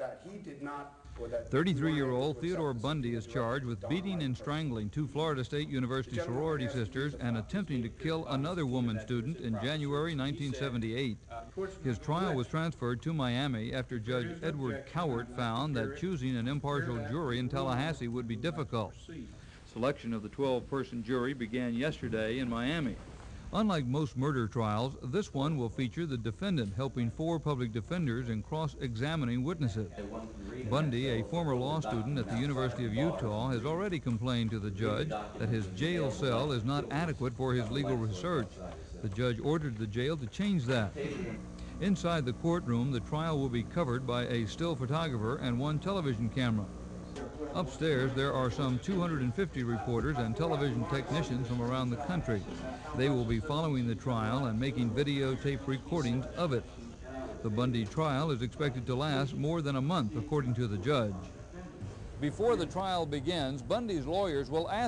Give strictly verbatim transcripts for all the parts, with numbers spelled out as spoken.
that he did not. thirty-three-year-old Theodore Bundy is charged with beating and strangling two Florida State University sorority sisters and attempting to kill another woman student in January nineteen seventy-eight. His trial was transferred to Miami after Judge Edward Cowart found that choosing an impartial jury in Tallahassee would be difficult. Selection of the twelve-person jury began yesterday in Miami. Unlike most murder trials, this one will feature the defendant helping four public defenders in cross-examining witnesses. Bundy, a former law student at the University of Utah, has already complained to the judge that his jail cell is not adequate for his legal research. The judge ordered the jail to change that. Inside the courtroom, the trial will be covered by a still photographer and one television camera. Upstairs, there are some two hundred fifty reporters and television technicians from around the country. They will be following the trial and making videotape recordings of it. The Bundy trial is expected to last more than a month, according to the judge. Before the trial begins, Bundy's lawyers will ask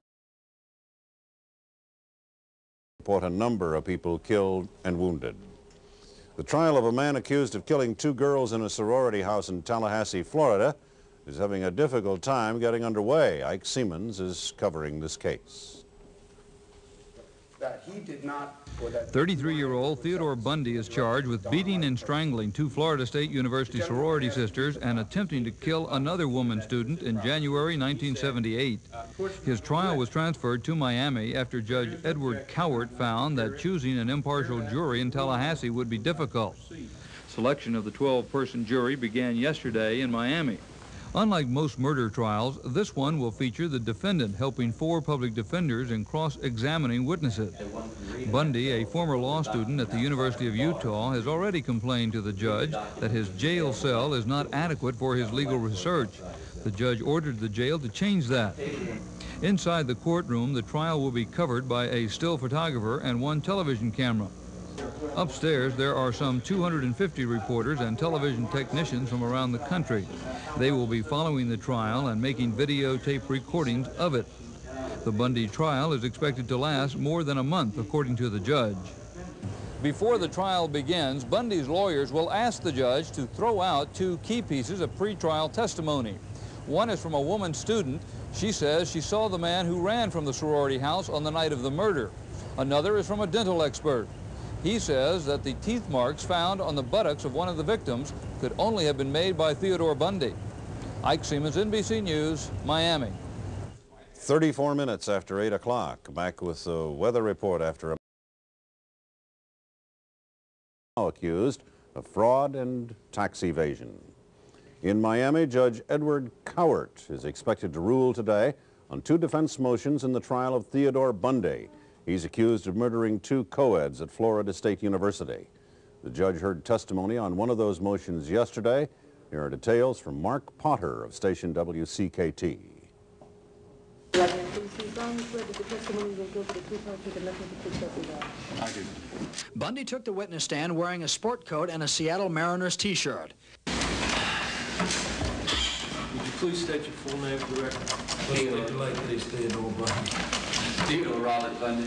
report a number of people killed and wounded. The trial of a man accused of killing two girls in a sorority house in Tallahassee, Florida, is having a difficult time getting underway. Ike Siemens is covering this case. That he did not. thirty-three-year-old Theodore Bundy is charged with beating and strangling two Florida State University sorority sisters and attempting to kill another woman student in January nineteen seventy-eight. His trial was transferred to Miami after Judge Edward Cowart found that choosing an impartial jury in Tallahassee would be difficult. Selection of the twelve-person jury began yesterday in Miami. Unlike most murder trials, this one will feature the defendant helping four public defenders in cross-examining witnesses. Bundy, a former law student at the University of Utah, has already complained to the judge that his jail cell is not adequate for his legal research. The judge ordered the jail to change that. Inside the courtroom, the trial will be covered by a still photographer and one television camera. Upstairs, there are some two hundred fifty reporters and television technicians from around the country. They will be following the trial and making videotape recordings of it. The Bundy trial is expected to last more than a month, according to the judge. Before the trial begins, Bundy's lawyers will ask the judge to throw out two key pieces of pretrial testimony. One is from a woman student. She says she saw the man who ran from the sorority house on the night of the murder. Another is from a dental expert. He says that the teeth marks found on the buttocks of one of the victims could only have been made by Theodore Bundy. Ike Siemens, N B C News, Miami. thirty-four minutes after eight o'clock. Back with the weather report after a now accused of fraud and tax evasion. In Miami, Judge Edward Cowart is expected to rule today on two defense motions in the trial of Theodore Bundy. He's accused of murdering two co-eds at Florida State University. The judge heard testimony on one of those motions yesterday. Here are details from Mark Potter of station W C K T. I do. Bundy took the witness stand wearing a sport coat and a Seattle Mariners t-shirt. Would you please state your full name for the record? Theodore. Like this, Theodore Bundy. Theodore Robert Bundy.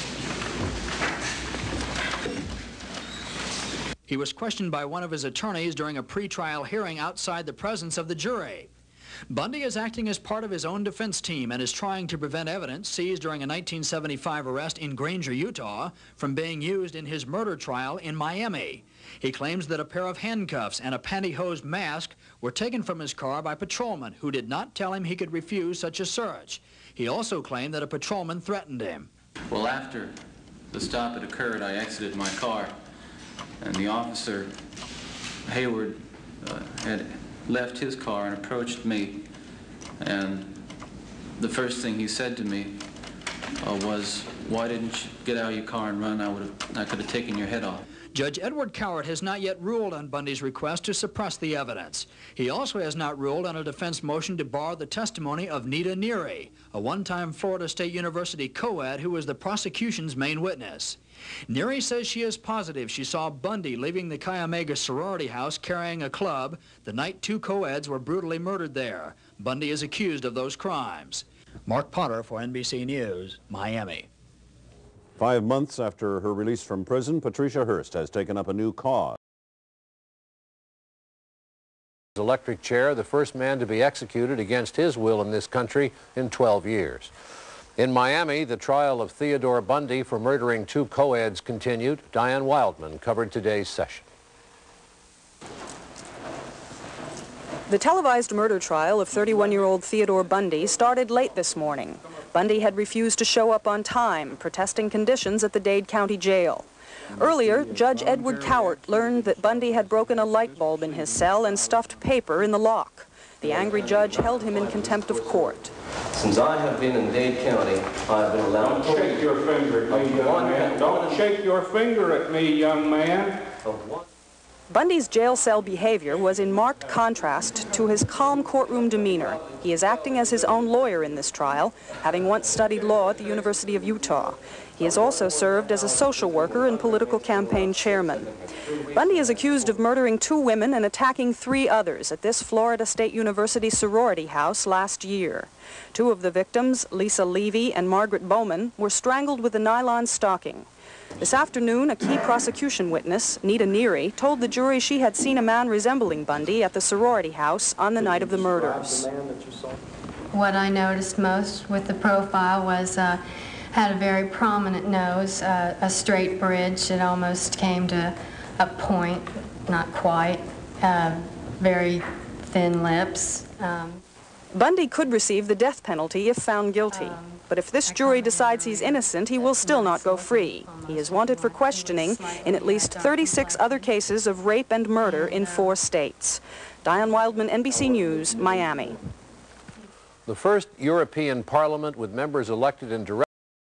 He was questioned by one of his attorneys during a pretrial hearing outside the presence of the jury. Bundy is acting as part of his own defense team and is trying to prevent evidence seized during a nineteen seventy-five arrest in Granger, Utah, from being used in his murder trial in Miami. He claims that a pair of handcuffs and a pantyhose mask were taken from his car by patrolmen who did not tell him he could refuse such a search. He also claimed that a patrolman threatened him. Well, after the stop had occurred, I exited my car, and the officer, Hayward, uh, had left his car and approached me, and the first thing he said to me uh, was, "Why didn't you get out of your car and run? I would have, I could have taken your head off." Judge Edward Cowart has not yet ruled on Bundy's request to suppress the evidence. He also has not ruled on a defense motion to bar the testimony of Nita Neary, a one-time Florida State University co-ed who was the prosecution's main witness. Neary says she is positive she saw Bundy leaving the Chi Omega sorority house carrying a club the night two co-eds were brutally murdered there. Bundy is accused of those crimes. Mark Potter for N B C News, Miami. Five months after her release from prison, Patricia Hearst has taken up a new cause. electric chair, the first man to be executed against his will in this country in twelve years. In Miami, the trial of Theodore Bundy for murdering two co-eds continued. Diane Wildman covered today's session. The televised murder trial of thirty-one-year-old Theodore Bundy started late this morning. Bundy had refused to show up on time, protesting conditions at the Dade County Jail. Earlier, Judge Edward Cowart learned that Bundy had broken a light bulb in his cell and stuffed paper in the lock. The angry judge held him in contempt of court. Since I have been in Dade County, I have been allowed... Don't shake your finger at me, young man. Don't shake your finger at me, young man. Of what? Bundy's jail cell behavior was in marked contrast to his calm courtroom demeanor. He is acting as his own lawyer in this trial, having once studied law at the University of Utah. He has also served as a social worker and political campaign chairman. Bundy is accused of murdering two women and attacking three others at this Florida State University sorority house last year. Two of the victims, Lisa Levy and Margaret Bowman, were strangled with a nylon stocking. This afternoon, a key prosecution witness, Nita Neary, told the jury she had seen a man resembling Bundy at the sorority house on the night of the murders. What I noticed most with the profile was uh, had a very prominent nose, uh, a straight bridge that almost came to a point, not quite, uh, very thin lips. Um, Bundy could receive the death penalty if found guilty. Um, But if this jury decides he's innocent, he will still not go free. He is wanted for questioning in at least thirty-six other cases of rape and murder in four states. Diane Wildman, N B C News, Miami. The first European Parliament with members elected in direct...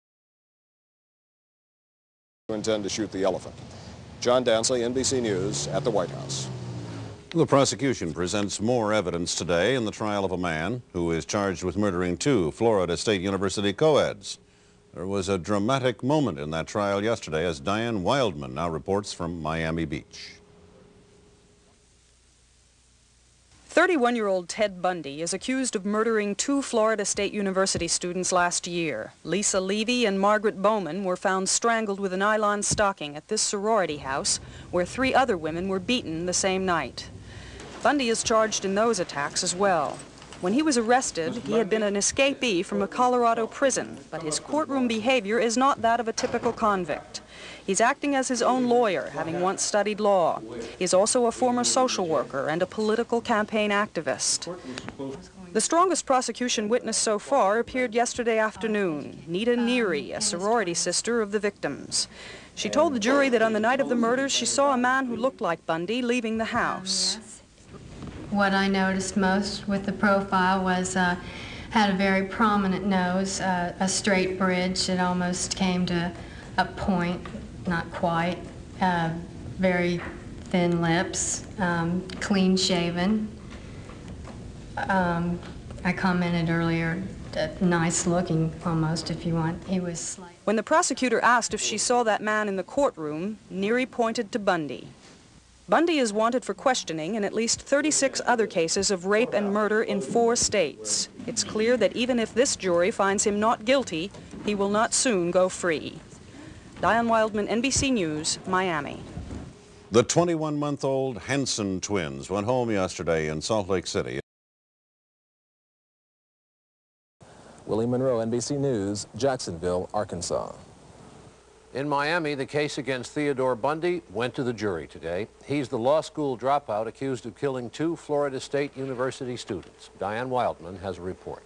intend to shoot the elephant. John Dansley, N B C News, at the White House. The prosecution presents more evidence today in the trial of a man who is charged with murdering two Florida State University co-eds. There was a dramatic moment in that trial yesterday, as Diane Wildman now reports from Miami Beach. thirty-one-year-old Ted Bundy is accused of murdering two Florida State University students last year. Lisa Levy and Margaret Bowman were found strangled with a nylon stocking at this sorority house, where three other women were beaten the same night. Bundy is charged in those attacks as well. When he was arrested, he had been an escapee from a Colorado prison, but his courtroom behavior is not that of a typical convict. He's acting as his own lawyer, having once studied law. He's also a former social worker and a political campaign activist. The strongest prosecution witness so far appeared yesterday afternoon, Nita Neary, a sorority sister of the victims. She told the jury that on the night of the murders, she saw a man who looked like Bundy leaving the house. What I noticed most with the profile was uh, had a very prominent nose, uh, a straight bridge that almost came to a point, not quite, uh, very thin lips, um, clean shaven. Um, I commented earlier, uh, nice looking almost, if you want. He was slight. When the prosecutor asked if she saw that man in the courtroom, Neary pointed to Bundy. Bundy is wanted for questioning in at least thirty-six other cases of rape and murder in four states. It's clear that even if this jury finds him not guilty, he will not soon go free. Diane Wildman, N B C News, Miami. The twenty-one-month-old Henson twins went home yesterday in Salt Lake City. Willie Monroe, N B C News, Jacksonville, Arkansas. In Miami, the case against Theodore Bundy went to the jury today. He's the law school dropout accused of killing two Florida State University students. Diane Wildman has a report.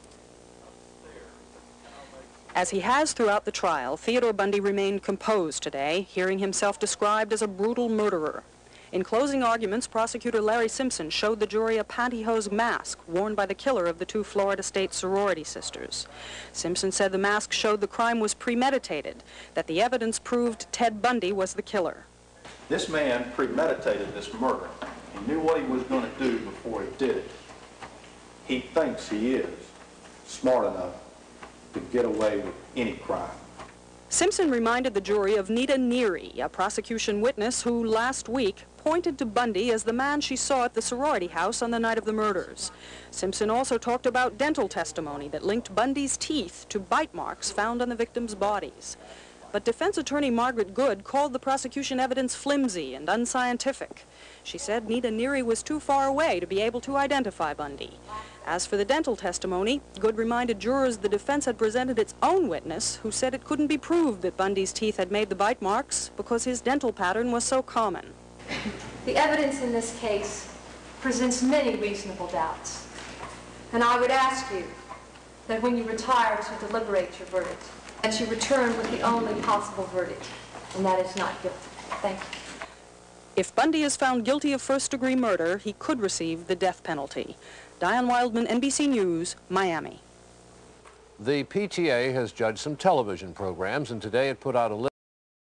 As he has throughout the trial, Theodore Bundy remained composed today, hearing himself described as a brutal murderer. In closing arguments, prosecutor Larry Simpson showed the jury a pantyhose mask worn by the killer of the two Florida State sorority sisters. Simpson said the mask showed the crime was premeditated, that the evidence proved Ted Bundy was the killer. This man premeditated this murder. He knew what he was going to do before he did it. He thinks he is smart enough to get away with any crime. Simpson reminded the jury of Nita Neary, a prosecution witness who last week pointed to Bundy as the man she saw at the sorority house on the night of the murders. Simpson also talked about dental testimony that linked Bundy's teeth to bite marks found on the victims' bodies. But defense attorney Margaret Good called the prosecution evidence flimsy and unscientific. She said Nita Neary was too far away to be able to identify Bundy. As for the dental testimony, Good reminded jurors the defense had presented its own witness, who said it couldn't be proved that Bundy's teeth had made the bite marks because his dental pattern was so common. The evidence in this case presents many reasonable doubts. And I would ask you that when you retire to deliberate your verdict, that you return with the only possible verdict, and that is not guilty. Thank you. If Bundy is found guilty of first-degree murder, he could receive the death penalty. Diane Wildman, N B C News, Miami. The P T A has judged some television programs, and today it put out a list.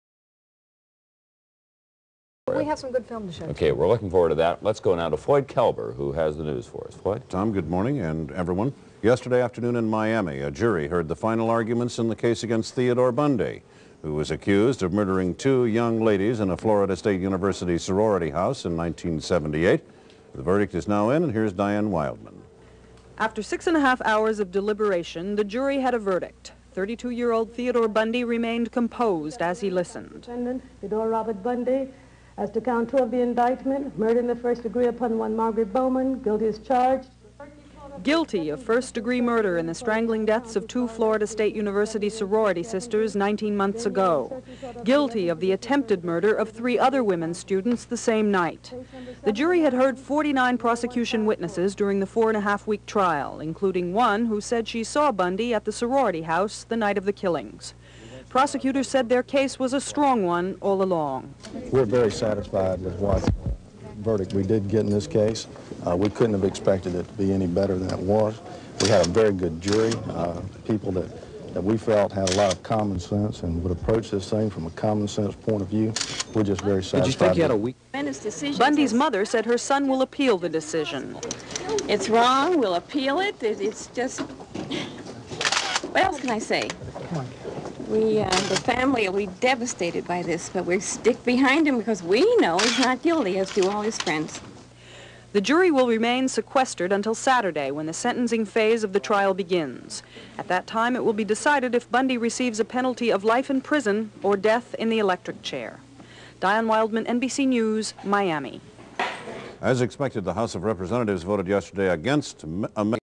We have some good film to show. Okay, we're looking forward to that. Let's go now to Floyd Kelber, who has the news for us. Floyd? Tom, good morning, and everyone. Yesterday afternoon in Miami, a jury heard the final arguments in the case against Theodore Bundy, who was accused of murdering two young ladies in a Florida State University sorority house in nineteen seventy-eight. The verdict is now in, and here's Diane Wildman. After six and a half hours of deliberation, the jury had a verdict. thirty-two-year-old Theodore Bundy remained composed as he listened. Defendant Theodore Robert Bundy, as to count two of the indictment, murder in the first degree upon one Margaret Bowman, guilty as charged. Guilty of first-degree murder in the strangling deaths of two Florida State University sorority sisters nineteen months ago. Guilty of the attempted murder of three other women students the same night. The jury had heard forty-nine prosecution witnesses during the four-and-a-half-week trial, including one who said she saw Bundy at the sorority house the night of the killings. Prosecutors said their case was a strong one all along. We're very satisfied with what verdict we did get in this case. Uh, we couldn't have expected it to be any better than it was. We had a very good jury, uh, people that, that we felt had a lot of common sense and would approach this thing from a common sense point of view. We're just very satisfied. Did you think you had a week? Bundy's mother said her son will appeal the decision. It's wrong. We'll appeal it. It's just... What else can I say? We, uh, the family will be devastated by this, but we stick behind him because we know he's not guilty, as do all his friends. The jury will remain sequestered until Saturday, when the sentencing phase of the trial begins. At that time, it will be decided if Bundy receives a penalty of life in prison or death in the electric chair. Diane Wildman, N B C News, Miami. As expected, the House of Representatives voted yesterday against a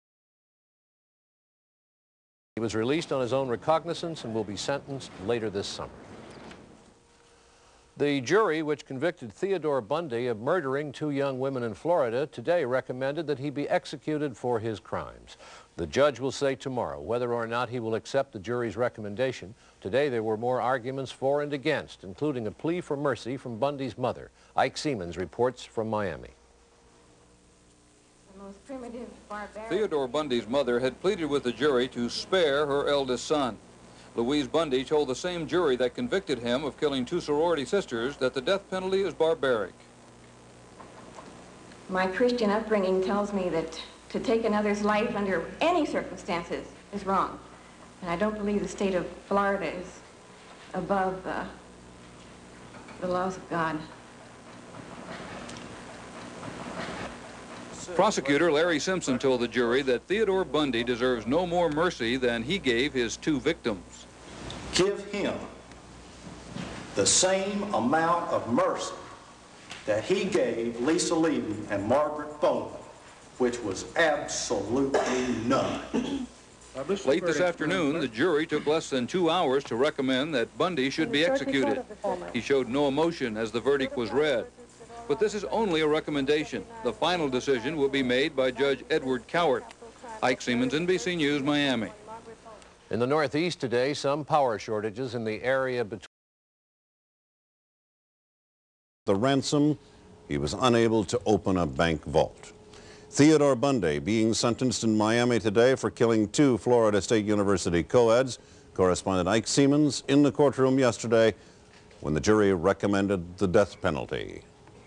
He was released on his own recognizance and will be sentenced later this summer. The jury, which convicted Theodore Bundy of murdering two young women in Florida, today recommended that he be executed for his crimes. The judge will say tomorrow whether or not he will accept the jury's recommendation. Today there were more arguments for and against, including a plea for mercy from Bundy's mother. Ike Siemens reports from Miami. Primitive, Theodore Bundy's mother had pleaded with the jury to spare her eldest son. Louise Bundy told the same jury that convicted him of killing two sorority sisters that the death penalty is barbaric. My Christian upbringing tells me that to take another's life under any circumstances is wrong. And I don't believe the state of Florida is above uh, the laws of God. Prosecutor Larry Simpson told the jury that Theodore Bundy deserves no more mercy than he gave his two victims. Give him the same amount of mercy that he gave Lisa Levy and Margaret Bowman, which was absolutely none. Late this afternoon, the jury took less than two hours to recommend that Bundy should be executed. He showed no emotion as the verdict was read. But this is only a recommendation. The final decision will be made by Judge Edward Cowart. Ike Siemens, N B C News, Miami. In the Northeast today, some power shortages in the area between the ransom, he was unable to open a bank vault. Theodore Bundy being sentenced in Miami today for killing two Florida State University co-eds. Correspondent Ike Siemens in the courtroom yesterday when the jury recommended the death penalty.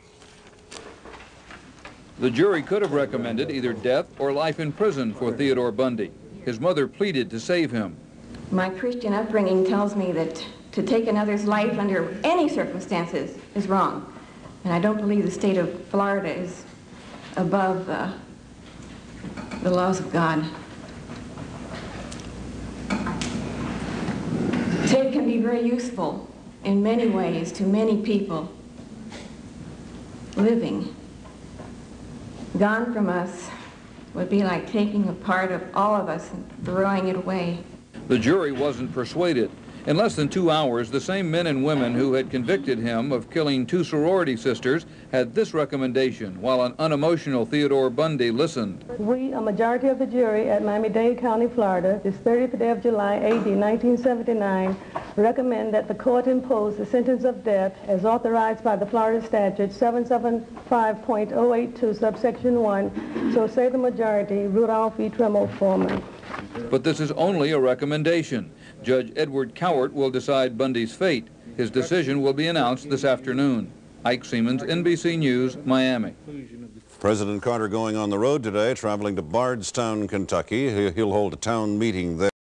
The jury could have recommended either death or life in prison for Theodore Bundy. His mother pleaded to save him. My Christian upbringing tells me that to take another's life under any circumstances is wrong. And I don't believe the state of Florida is above uh, the laws of God. Ted can be very useful in many ways to many people living. Gone from us would be like taking a part of all of us and throwing it away. The jury wasn't persuaded. In less than two hours, the same men and women who had convicted him of killing two sorority sisters had this recommendation, while an unemotional Theodore Bundy listened. We, a majority of the jury at Miami-Dade County, Florida, this thirtieth day of July, A D nineteen seventy-nine, recommend that the court impose the sentence of death as authorized by the Florida statute seven seventy-five point oh eight two, subsection one, so say the majority, Rudolph E. Tremel, foreman. But this is only a recommendation. Judge Edward Cowart will decide Bundy's fate. His decision will be announced this afternoon. Ike Siemens, N B C News, Miami. President Carter going on the road today, traveling to Bardstown, Kentucky. He'll hold a town meeting there.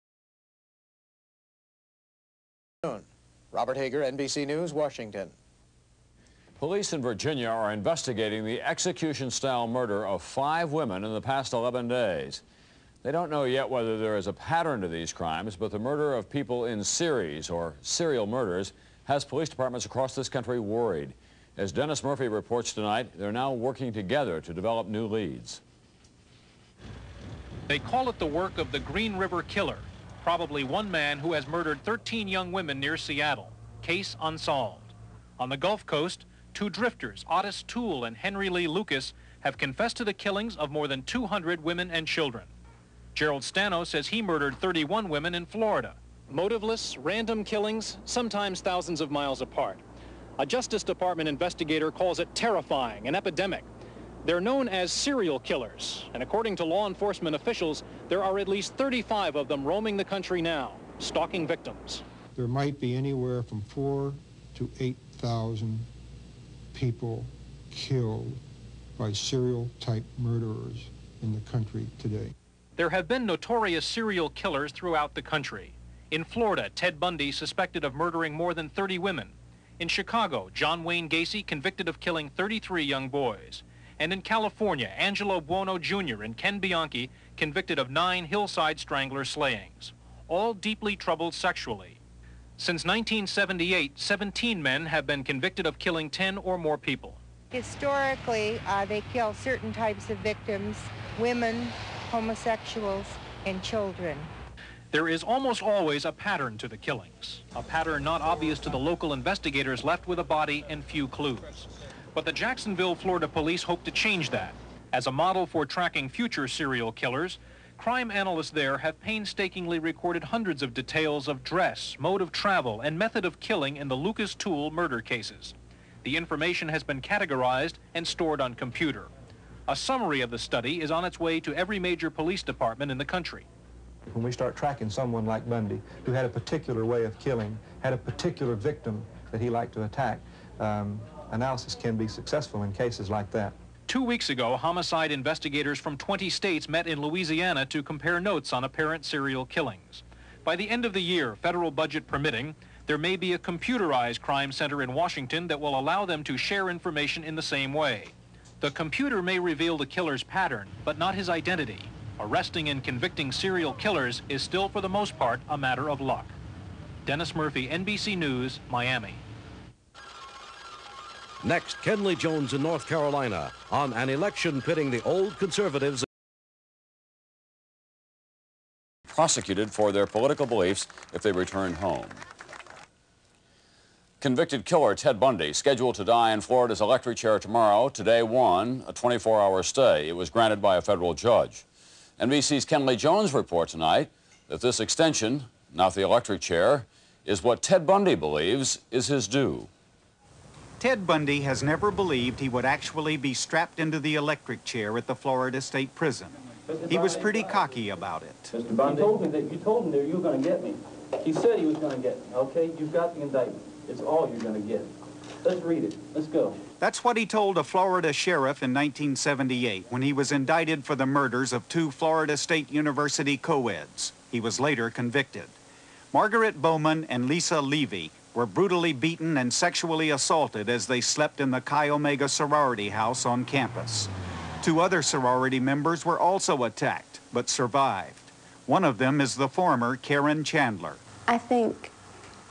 Robert Hager, N B C News, Washington. Police in Virginia are investigating the execution-style murder of five women in the past eleven days. They don't know yet whether there is a pattern to these crimes, but the murder of people in series or serial murders has police departments across this country worried. As Dennis Murphy reports tonight, they're now working together to develop new leads. They call it the work of the Green River Killer, probably one man who has murdered thirteen young women near Seattle. Case unsolved. On the Gulf Coast, two drifters, Otis Toole and Henry Lee Lucas, have confessed to the killings of more than two hundred women and children. Gerald Stano says he murdered thirty-one women in Florida. Motiveless, random killings, sometimes thousands of miles apart. A Justice Department investigator calls it terrifying, an epidemic. They're known as serial killers, and according to law enforcement officials, there are at least thirty-five of them roaming the country now, stalking victims. There might be anywhere from four to eight thousand people killed by serial-type murderers in the country today. There have been notorious serial killers throughout the country. In Florida, Ted Bundy suspected of murdering more than thirty women. In Chicago, John Wayne Gacy convicted of killing thirty-three young boys. And in California, Angelo Buono Junior and Ken Bianchi convicted of nine hillside strangler slayings, all deeply troubled sexually. Since nineteen seventy-eight, seventeen men have been convicted of killing ten or more people. Historically, uh, they kill certain types of victims, women, homosexuals, and children. There is almost always a pattern to the killings, a pattern not obvious to the local investigators left with a body and few clues. But the Jacksonville, Florida police hope to change that. As a model for tracking future serial killers, crime analysts there have painstakingly recorded hundreds of details of dress, mode of travel, and method of killing in the Lucas Toole murder cases. The information has been categorized and stored on computer. A summary of the study is on its way to every major police department in the country. When we start tracking someone like Bundy, who had a particular way of killing, had a particular victim that he liked to attack, um, analysis can be successful in cases like that. Two weeks ago, homicide investigators from twenty states met in Louisiana to compare notes on apparent serial killings. By the end of the year, federal budget permitting, there may be a computerized crime center in Washington that will allow them to share information in the same way. The computer may reveal the killer's pattern, but not his identity. Arresting and convicting serial killers is still, for the most part, a matter of luck. Dennis Murphy, N B C News, Miami. Next, Kenley Jones in North Carolina on an election pitting the old conservatives. Prosecuted for their political beliefs if they return home. Convicted killer Ted Bundy, scheduled to die in Florida's electric chair tomorrow, today won a twenty-four hour stay. It was granted by a federal judge. N B C's Kenley Jones reports tonight that this extension, not the electric chair, is what Ted Bundy believes is his due. Ted Bundy has never believed he would actually be strapped into the electric chair at the Florida State Prison. He was pretty cocky about it. Mister Bundy, you told me that you told him that you were going to get me. He said he was going to get me. Okay, you've got the indictment. It's all you're going to get. Let's read it. Let's go. That's what he told a Florida sheriff in nineteen seventy-eight when he was indicted for the murders of two Florida State University co-eds. He was later convicted. Margaret Bowman and Lisa Levy were brutally beaten and sexually assaulted as they slept in the Chi Omega sorority house on campus. Two other sorority members were also attacked, but survived. One of them is the former Karen Chandler. I think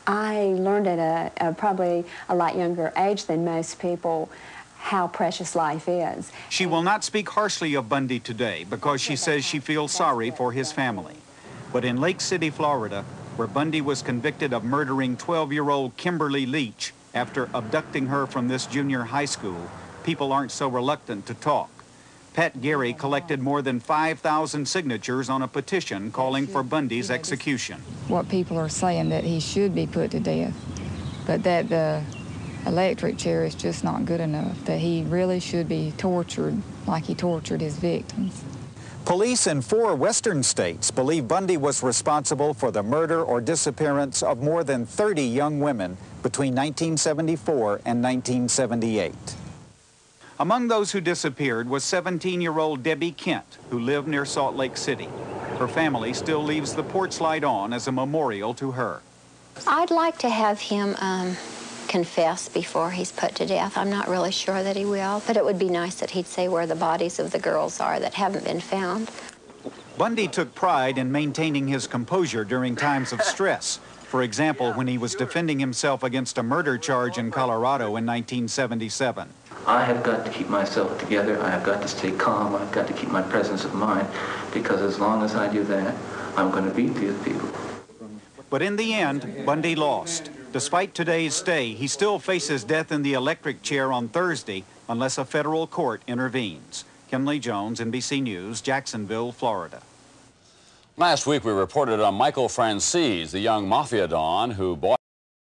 I learned at a, a probably a lot younger age than most people how precious life is. She will not speak harshly of Bundy today because she says she feels sorry for his family. But in Lake City, Florida, where Bundy was convicted of murdering twelve-year-old Kimberly Leach after abducting her from this junior high school, people aren't so reluctant to talk. Pat Gary collected more than five thousand signatures on a petition calling for Bundy's execution. What people are saying that he should be put to death, but that the electric chair is just not good enough, that he really should be tortured like he tortured his victims. Police in four western states believe Bundy was responsible for the murder or disappearance of more than thirty young women between nineteen seventy-four and nineteen seventy-eight. Among those who disappeared was seventeen-year-old Debbie Kent, who lived near Salt Lake City. Her family still leaves the porch light on as a memorial to her. I'd like to have him um, confess before he's put to death. I'm not really sure that he will, but it would be nice that he'd say where the bodies of the girls are that haven't been found. Bundy took pride in maintaining his composure during times of stress. For example, when he was defending himself against a murder charge in Colorado in nineteen seventy-seven. I have got to keep myself together. I have got to stay calm. I've got to keep my presence of mind, because as long as I do that, I'm going to beat these people. But in the end, Bundy lost. Despite today's stay, he still faces death in the electric chair on Thursday unless a federal court intervenes. Kenley Jones, N B C News, Jacksonville, Florida. Last week we reported on Michael Francis, the young mafia don who bought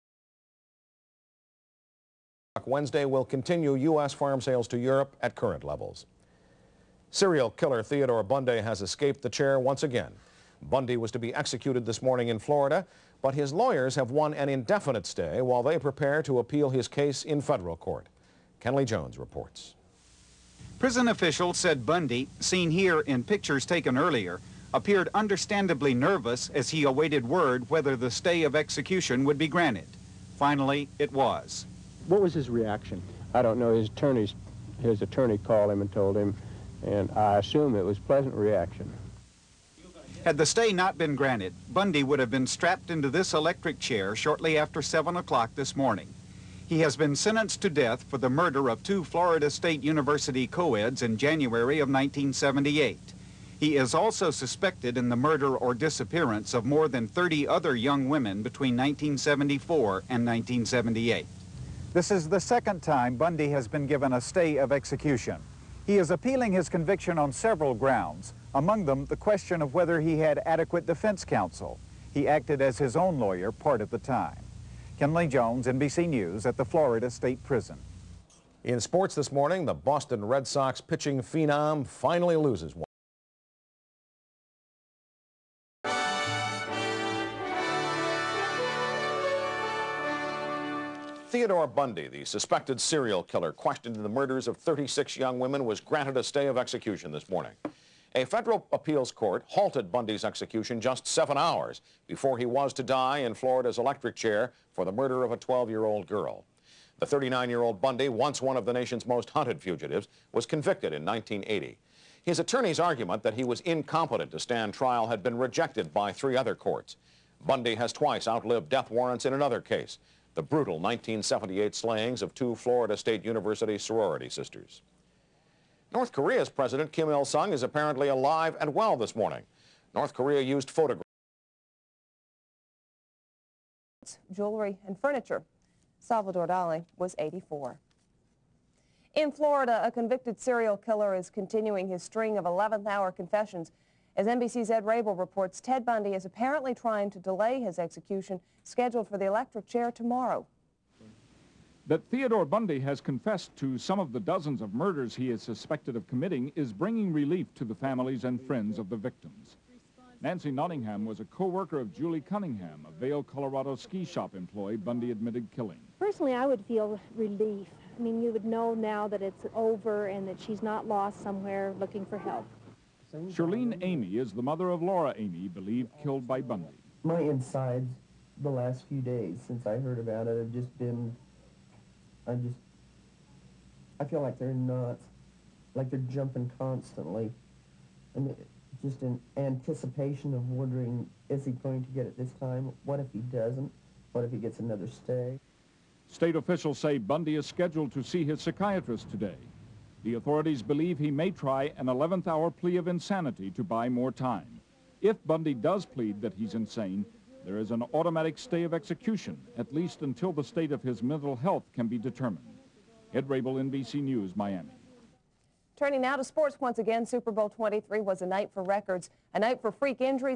Wednesday will continue U S farm sales to Europe at current levels. Serial killer Theodore Bundy has escaped the chair once again. Bundy was to be executed this morning in Florida, but his lawyers have won an indefinite stay while they prepare to appeal his case in federal court. Kenley Jones reports. Prison officials said Bundy, seen here in pictures taken earlier, appeared understandably nervous as he awaited word whether the stay of execution would be granted. Finally, it was. What was his reaction? I don't know. His attorneys, his attorney called him and told him, and I assume it was pleasant reaction. Had the stay not been granted, Bundy would have been strapped into this electric chair shortly after seven o'clock this morning. He has been sentenced to death for the murder of two Florida State University co-eds in January of nineteen seventy-eight. He is also suspected in the murder or disappearance of more than thirty other young women between nineteen seventy-four and nineteen seventy-eight. This is the second time Bundy has been given a stay of execution. He is appealing his conviction on several grounds, among them the question of whether he had adequate defense counsel. He acted as his own lawyer part of the time. Kenley Jones, N B C News, at the Florida State Prison. In sports this morning, the Boston Red Sox pitching phenom finally loses one. Theodore Bundy, the suspected serial killer questioned in the murders of thirty-six young women, was granted a stay of execution this morning. A federal appeals court halted Bundy's execution just seven hours before he was to die in Florida's electric chair for the murder of a twelve-year-old girl. The thirty-nine-year-old Bundy, once one of the nation's most hunted fugitives, was convicted in nineteen eighty. His attorney's argument that he was incompetent to stand trial had been rejected by three other courts. Bundy has twice outlived death warrants in another case, the brutal nineteen seventy-eight slayings of two Florida State University sorority sisters. North Korea's President Kim Il-sung is apparently alive and well this morning. North Korea used photographs, jewelry, and furniture. Salvador Dali was eighty-four. In Florida, a convicted serial killer is continuing his string of eleventh hour confessions. As N B C's Ed Rabel reports, Ted Bundy is apparently trying to delay his execution, scheduled for the electric chair tomorrow. That Theodore Bundy has confessed to some of the dozens of murders he is suspected of committing is bringing relief to the families and friends of the victims. Nancy Nottingham was a co-worker of Julie Cunningham, a Vail, Colorado ski shop employee Bundy admitted killing. Personally, I would feel relief. I mean, you would know now that it's over and that she's not lost somewhere looking for help. Shirlene Amy is the mother of Laura Amy, believed killed by Bundy. My insides the last few days since I heard about it have just been, I just, I feel like they're nuts, like they're jumping constantly. I mean, just in anticipation of wondering, is he going to get it this time? What if he doesn't? What if he gets another stay? State officials say Bundy is scheduled to see his psychiatrist today. The authorities believe he may try an eleventh hour plea of insanity to buy more time. If Bundy does plead that he's insane, there is an automatic stay of execution, at least until the state of his mental health can be determined. Ed Rabel, N B C News, Miami. Turning now to sports once again, Super Bowl twenty-three was a night for records, a night for freak injuries.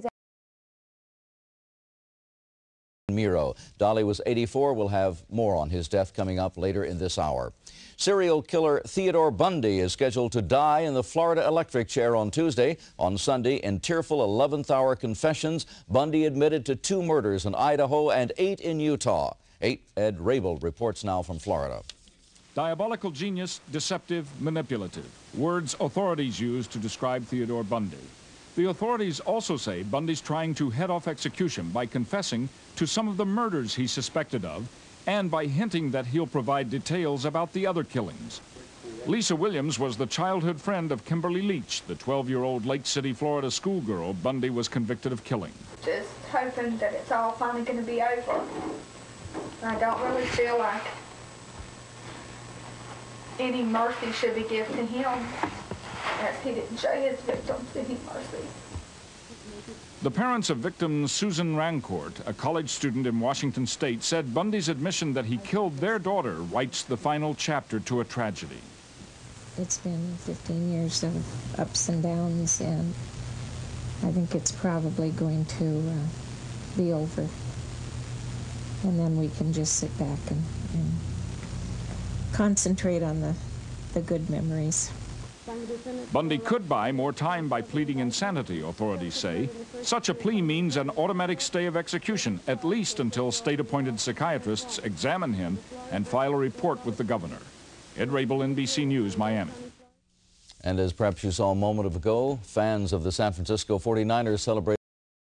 Miro. Dolly was eighty-four. We'll have more on his death coming up later in this hour. Serial killer Theodore Bundy is scheduled to die in the Florida electric chair on Tuesday. On Sunday, in tearful eleventh hour confessions, Bundy admitted to two murders in Idaho and eight in Utah. Eight Ed Rabel reports now from Florida. Diabolical genius, deceptive, manipulative. Words authorities use to describe Theodore Bundy. The authorities also say Bundy's trying to head off execution by confessing to some of the murders he's suspected of and by hinting that he'll provide details about the other killings. Lisa Williams was the childhood friend of Kimberly Leach, the twelve-year-old Lake City, Florida schoolgirl Bundy was convicted of killing. Just hoping that it's all finally going to be over. I don't really feel like any mercy should be given to him, as he didn't show his victims any mercy. The parents of victim Susan Rancourt, a college student in Washington State, said Bundy's admission that he killed their daughter writes the final chapter to a tragedy. It's been fifteen years of ups and downs, and I think it's probably going to uh, be over. And then we can just sit back and, and concentrate on the, the good memories. Bundy could buy more time by pleading insanity, authorities say. Such a plea means an automatic stay of execution, at least until state-appointed psychiatrists examine him and file a report with the governor. Ed Rabel, N B C News, Miami. And as perhaps you saw a moment ago, fans of the San Francisco forty-niners celebrate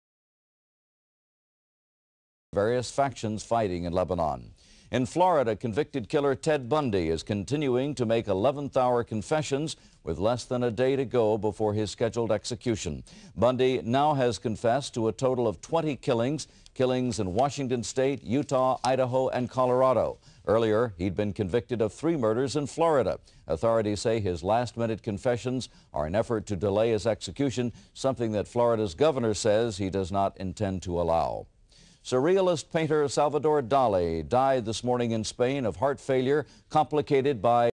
various factions fighting in Lebanon. In Florida, convicted killer Ted Bundy is continuing to make eleventh hour confessions with less than a day to go before his scheduled execution. Bundy now has confessed to a total of twenty killings, killings in Washington State, Utah, Idaho, and Colorado. Earlier, he'd been convicted of three murders in Florida. Authorities say his last-minute confessions are an effort to delay his execution, something that Florida's governor says he does not intend to allow. Surrealist painter Salvador Dali died this morning in Spain of heart failure complicated by...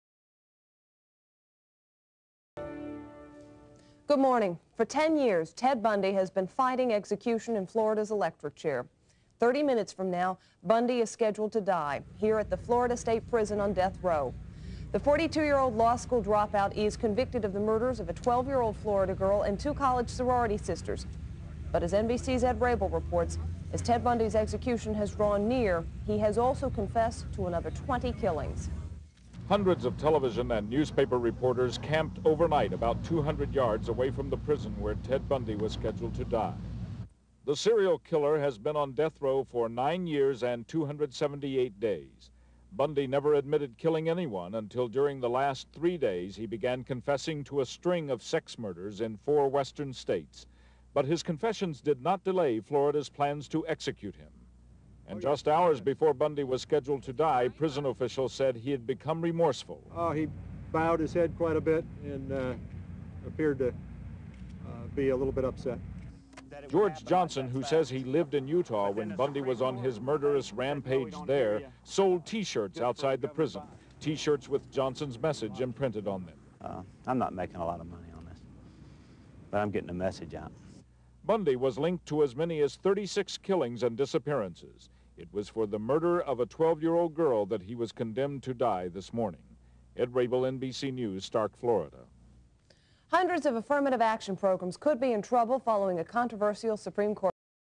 Good morning. For ten years, Ted Bundy has been fighting execution in Florida's electric chair. thirty minutes from now, Bundy is scheduled to die here at the Florida State Prison on death row. The forty-two-year-old law school dropout is convicted of the murders of a twelve-year-old Florida girl and two college sorority sisters. But as N B C's Ed Rabel reports, as Ted Bundy's execution has drawn near, he has also confessed to another twenty killings. Hundreds of television and newspaper reporters camped overnight about two hundred yards away from the prison where Ted Bundy was scheduled to die. The serial killer has been on death row for nine years and two hundred seventy-eight days. Bundy never admitted killing anyone until during the last three days he began confessing to a string of sex murders in four western states. But his confessions did not delay Florida's plans to execute him. And just hours before Bundy was scheduled to die, prison officials said he had become remorseful. Oh, he bowed his head quite a bit and uh, appeared to uh, be a little bit upset. George Johnson, who says he lived in Utah when Bundy was on his murderous rampage there, sold T-shirts outside the prison. T-shirts with Johnson's message imprinted on them. Uh, I'm not making a lot of money on this, but I'm getting a message out. Bundy was linked to as many as thirty-six killings and disappearances. It was for the murder of a twelve-year-old girl that he was condemned to die this morning. Ed Rabel, N B C News, Stark, Florida. Hundreds of affirmative action programs could be in trouble following a controversial Supreme Court.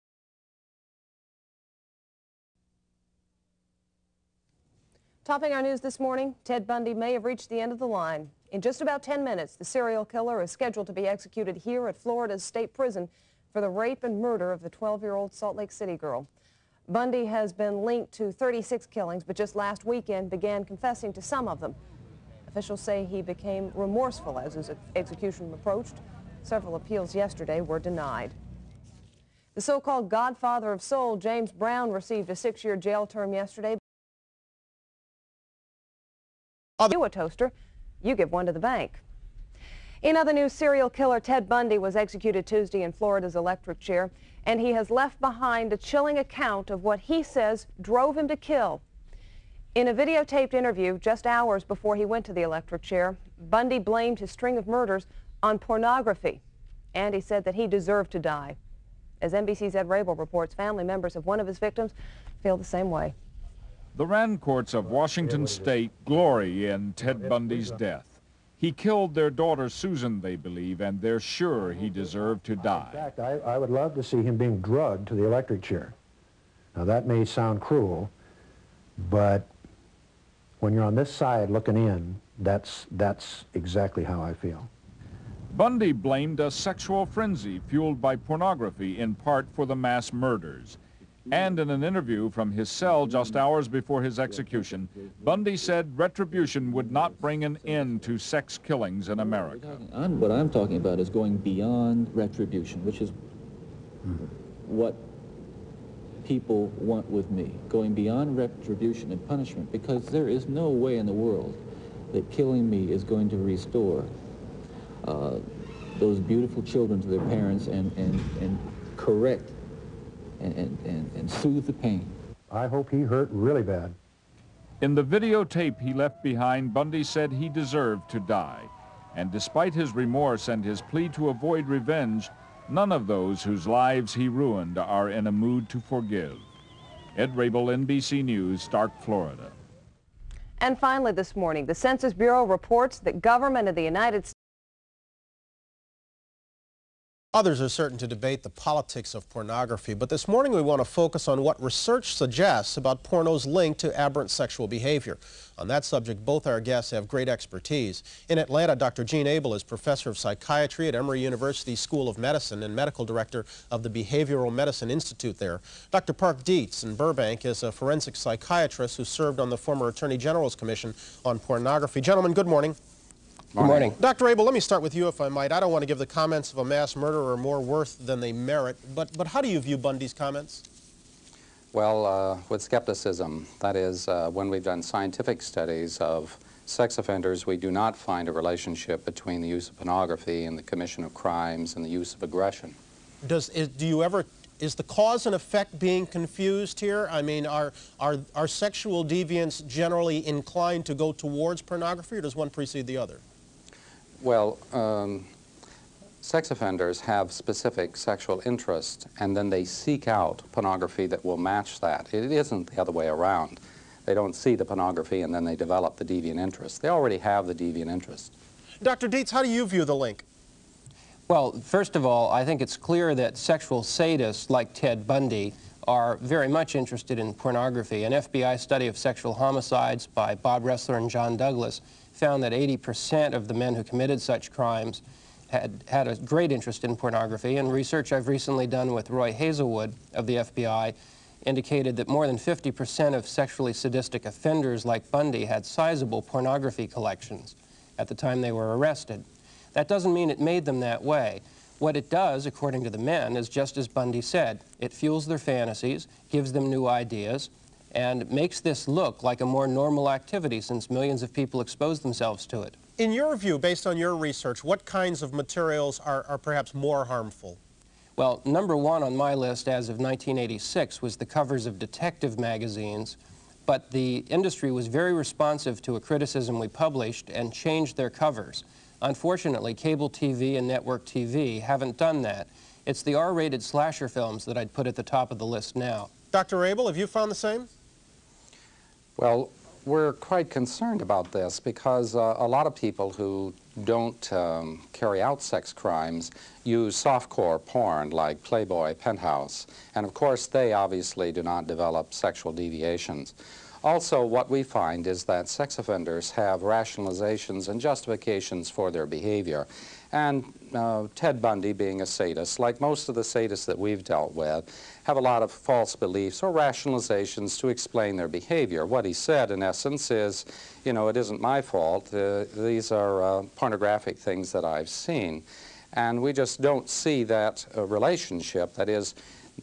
Topping our news this morning, Ted Bundy may have reached the end of the line. In just about ten minutes, the serial killer is scheduled to be executed here at Florida's state prison for the rape and murder of the twelve-year-old Salt Lake City girl. Bundy has been linked to thirty-six killings, but just last weekend began confessing to some of them. Officials say he became remorseful as his execution approached. Several appeals yesterday were denied. The so-called godfather of soul, James Brown, received a six-year jail term yesterday. You a toaster, you give one to the bank. In other news, serial killer Ted Bundy was executed Tuesday in Florida's electric chair, and he has left behind a chilling account of what he says drove him to kill. In a videotaped interview just hours before he went to the electric chair, Bundy blamed his string of murders on pornography, and he said that he deserved to die. As N B C's Ed Rabel reports, family members of one of his victims feel the same way. The Rand courts of Washington State glory in Ted Bundy's death. He killed their daughter Susan, they believe, and they're sure he deserved to die. In fact, I, I would love to see him being drugged to the electric chair. Now, that may sound cruel, but when you're on this side looking in, that's, that's exactly how I feel. Bundy blamed a sexual frenzy fueled by pornography in part for the mass murders. And in an interview from his cell just hours before his execution, Bundy said retribution would not bring an end to sex killings in America. I'm, what I'm talking about is going beyond retribution, which is what people want with me, going beyond retribution and punishment, because there is no way in the world that killing me is going to restore uh, those beautiful children to their parents and, and, and correct And, and, and, and soothe the pain. I hope he hurt really bad. In the videotape he left behind, Bundy said he deserved to die. And despite his remorse and his plea to avoid revenge, none of those whose lives he ruined are in a mood to forgive. Ed Rabel, N B C News, Stark, Florida. And finally this morning, the Census Bureau reports that government of the United States Others are certain to debate the politics of pornography, but this morning we want to focus on what research suggests about porno's link to aberrant sexual behavior. On that subject, both our guests have great expertise. In Atlanta, Doctor Gene Abel is professor of psychiatry at Emory University School of Medicine and medical director of the Behavioral Medicine Institute there. Doctor Park Dietz in Burbank is a forensic psychiatrist who served on the former Attorney General's Commission on Pornography. Gentlemen, good morning. Good morning. Doctor Abel, let me start with you, if I might. I don't want to give the comments of a mass murderer more worth than they merit, but, but how do you view Bundy's comments? Well, uh, with skepticism. That is, uh, when we've done scientific studies of sex offenders, we do not find a relationship between the use of pornography and the commission of crimes and the use of aggression. Does, is, do you ever, is the cause and effect being confused here? I mean, are, are, are sexual deviants generally inclined to go towards pornography, or does one precede the other? Well, um, sex offenders have specific sexual interest, and then they seek out pornography that will match that. It isn't the other way around. They don't see the pornography and then they develop the deviant interest. They already have the deviant interest. Doctor Dietz, how do you view the link? Well, first of all, I think it's clear that sexual sadists like Ted Bundy are very much interested in pornography. An F B I study of sexual homicides by Bob Ressler and John Douglas found that eighty percent of the men who committed such crimes had had a great interest in pornography, and research I've recently done with Roy Hazelwood of the F B I indicated that more than fifty percent of sexually sadistic offenders like Bundy had sizable pornography collections at the time they were arrested. That doesn't mean it made them that way. What it does, according to the men, is just as Bundy said. It fuels their fantasies, gives them new ideas, and makes this look like a more normal activity since millions of people expose themselves to it. In your view, based on your research, what kinds of materials are, are perhaps more harmful? Well, number one on my list as of nineteen eighty-six was the covers of detective magazines, but the industry was very responsive to a criticism we published and changed their covers. Unfortunately, cable T V and network T V haven't done that. It's the R rated slasher films that I'd put at the top of the list now. Doctor Abel, have you found the same? Well, we're quite concerned about this because uh, a lot of people who don't um, carry out sex crimes use softcore porn like Playboy, Penthouse, and of course they obviously do not develop sexual deviations. Also, what we find is that sex offenders have rationalizations and justifications for their behavior. And uh, Ted Bundy, being a sadist, like most of the sadists that we've dealt with, have a lot of false beliefs or rationalizations to explain their behavior. What he said, in essence, is, you know, it isn't my fault. Uh, these are uh, pornographic things that I've seen. And we just don't see that uh, relationship. That is,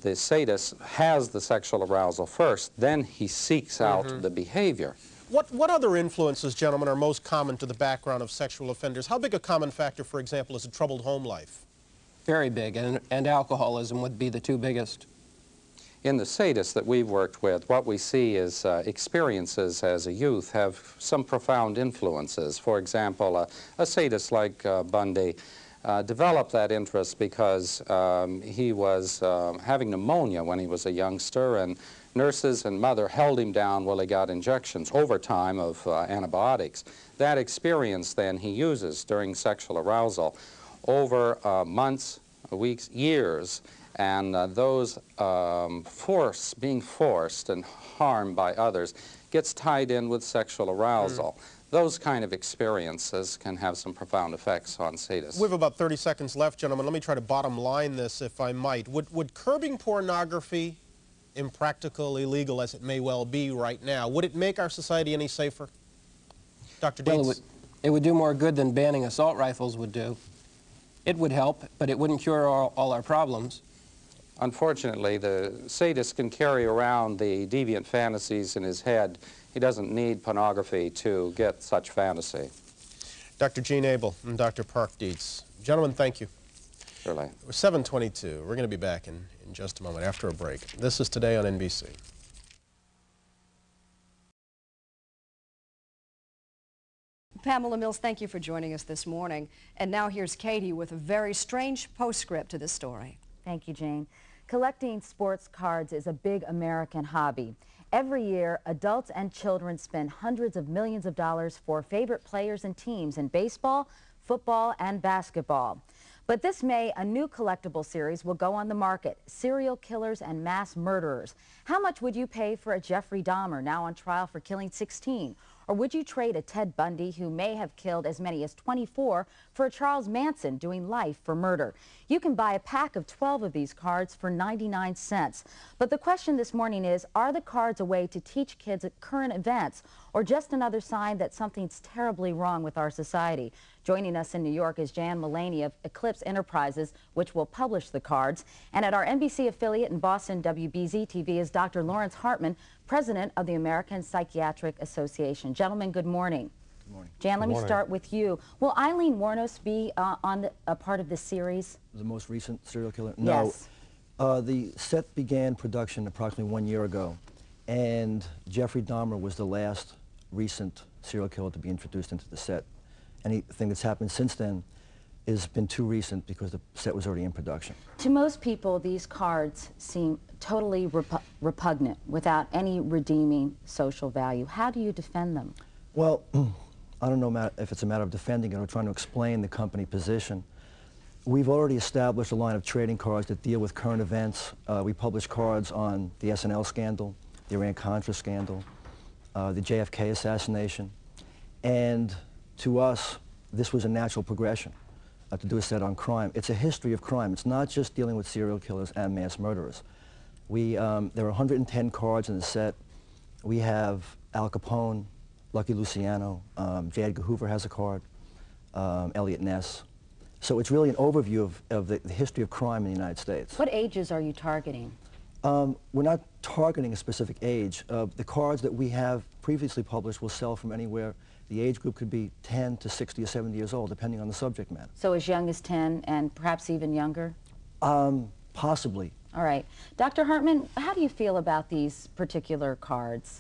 the sadist has the sexual arousal first, then he seeks out Mhm. the behavior. What, what other influences, gentlemen, are most common to the background of sexual offenders? How big a common factor, for example, is a troubled home life? Very big, and, and alcoholism would be the two biggest. In the sadists that we've worked with, what we see is uh, experiences as a youth have some profound influences. For example, uh, a sadist like uh, Bundy uh, developed that interest because um, he was uh, having pneumonia when he was a youngster, and nurses and mother held him down while he got injections over time of uh, antibiotics. That experience then he uses during sexual arousal over uh, months, weeks, years, and uh, those um, force, being forced and harmed by others gets tied in with sexual arousal. Mm. Those kind of experiences can have some profound effects on sadists. We have about thirty seconds left, gentlemen. Let me try to bottom line this, if I might. Would, would curbing pornography, impractical, illegal as it may well be right now, would it make our society any safer? Doctor Dietz? Well, it would, it would do more good than banning assault rifles would do. It would help, but it wouldn't cure all, all our problems. Unfortunately, the sadist can carry around the deviant fantasies in his head. He doesn't need pornography to get such fantasy. Doctor Gene Abel and Doctor Park Dietz. Gentlemen, thank you. Surely. We're seven twenty-two. We're going to be back in, in just a moment after a break. This is Today on N B C. Pamela Mills, thank you for joining us this morning. And now here's Katie with a very strange postscript to this story. Thank you, Jane. Collecting sports cards is a big American hobby. Every year, adults and children spend hundreds of millions of dollars for favorite players and teams in baseball, football, and basketball. But this May, a new collectible series will go on the market, Serial Killers and Mass Murderers. How much would you pay for a Jeffrey Dahmer, now on trial for killing sixteen? Or would you trade a Ted Bundy, who may have killed as many as twenty-four, for a Charles Manson doing life for murder? You can buy a pack of twelve of these cards for ninety-nine cents. But the question this morning is, are the cards a way to teach kids current events, or just another sign that something's terribly wrong with our society? Joining us in New York is Jan Mullaney of Eclipse Enterprises, which will publish the cards. And at our N B C affiliate in Boston, W B Z T V, is Doctor Lawrence Hartman, president of the American Psychiatric Association. Gentlemen, good morning. Good morning. Jan, let Good me morning. start with you. Will Eileen Wuornos be uh, on the, a part of this series? The most recent serial killer? Yes. No. Uh, the set began production approximately one year ago, and Jeffrey Dahmer was the last recent serial killer to be introduced into the set. Anything that's happened since then has been too recent because the set was already in production. To most people, these cards seem totally repu repugnant, without any redeeming social value. How do you defend them? Well, I don't know if it's a matter of defending it or trying to explain the company position. We've already established a line of trading cards that deal with current events. Uh, we publish cards on the S N L scandal, the Iran-Contra scandal, uh, the J F K assassination, and to us, this was a natural progression uh, to do a set on crime. It's a history of crime. It's not just dealing with serial killers and mass murderers. We, um, there are one hundred ten cards in the set. We have Al Capone, Lucky Luciano, um, J. Edgar Hoover has a card, um, Elliot Ness. So it's really an overview of, of the, the history of crime in the United States. What ages are you targeting? Um, we're not targeting a specific age. Uh, the cards that we have previously published will sell from anywhere. The age group could be ten to sixty or seventy years old, depending on the subject matter. So as young as ten and perhaps even younger? Um, possibly. All right. Doctor Hartman, how do you feel about these particular cards?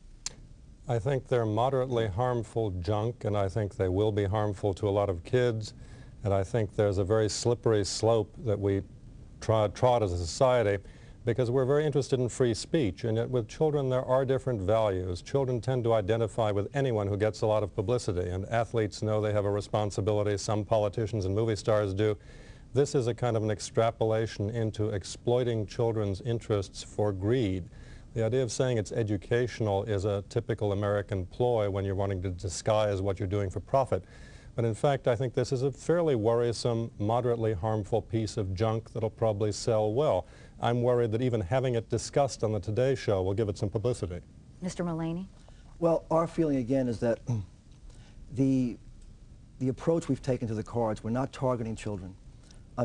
I think they're moderately harmful junk, and I think they will be harmful to a lot of kids. And I think there's a very slippery slope that we trod, trod as a society, because we're very interested in free speech, and yet with children there are different values. Children tend to identify with anyone who gets a lot of publicity, and athletes know they have a responsibility. Some politicians and movie stars do. This is a kind of an extrapolation into exploiting children's interests for greed. The idea of saying it's educational is a typical American ploy when you're wanting to disguise what you're doing for profit. But in fact, I think this is a fairly worrisome, moderately harmful piece of junk that'll probably sell well. I'm worried that even having it discussed on the Today Show will give it some publicity. Mister Mullaney? Well, our feeling again is that the, the approach we've taken to the cards, we're not targeting children. I mean,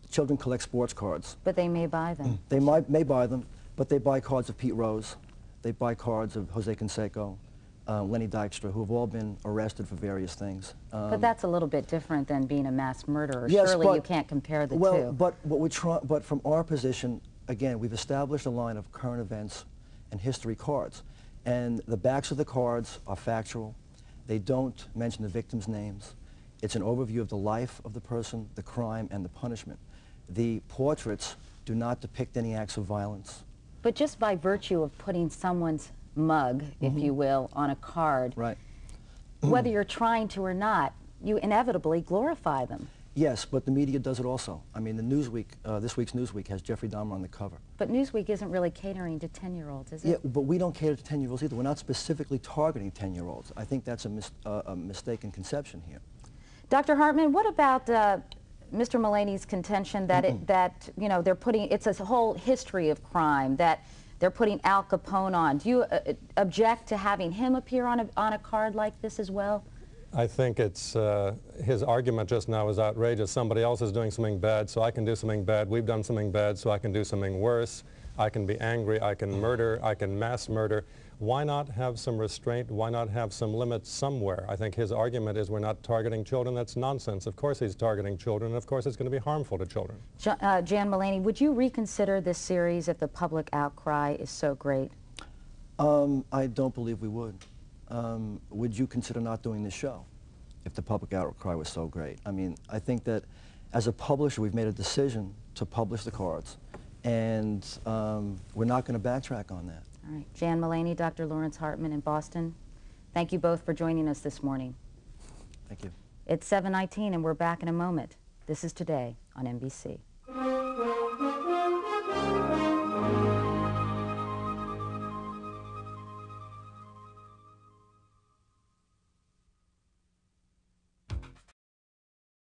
children collect sports cards. But they may buy them. They might, may buy them, but they buy cards of Pete Rose. They buy cards of Jose Canseco, uh, Lenny Dykstra, who have all been arrested for various things. Um, But that's a little bit different than being a mass murderer. yes, Surely but, you can't compare the well, two. but what we try, but from our position, again, we've established a line of current events and history cards, and the backs of the cards are factual. They don't mention the victims' names. It's an overview of the life of the person, the crime, and the punishment. The portraits do not depict any acts of violence. But just by virtue of putting someone's mug, if Mm-hmm. you will, on a card, right. whether you're trying to or not, you inevitably glorify them. Yes, but the media does it also. I mean, the Newsweek, uh, this week's Newsweek has Jeffrey Dahmer on the cover. But Newsweek isn't really catering to ten-year-olds, is it? Yeah, but we don't cater to ten-year-olds either. We're not specifically targeting ten-year-olds. I think that's a, mis uh, a mistaken conception here. Doctor Hartman, what about uh, Mister Mullaney's contention that it, that you know they're putting it's a whole history of crime that they're putting Al Capone on? Do you uh, object to having him appear on a on a card like this as well? I think it's, uh, his argument just now is outrageous. Somebody else is doing something bad, so I can do something bad. We've done something bad, so I can do something worse. I can be angry, I can murder, I can mass murder. Why not have some restraint? Why not have some limits somewhere? I think his argument is we're not targeting children. That's nonsense. Of course he's targeting children, and of course it's going to be harmful to children. Jo uh, Jan Mullaney, would you reconsider this series if the public outcry is so great? Um, I don't believe we would. Um, would you consider not doing this show if the public outcry was so great? I mean, I think that as a publisher, we've made a decision to publish the cards, and um, we're not going to backtrack on that. All right, Jan Mullaney, Doctor Lawrence Hartman in Boston, thank you both for joining us this morning. Thank you. It's seven nineteen and we're back in a moment. This is Today on N B C.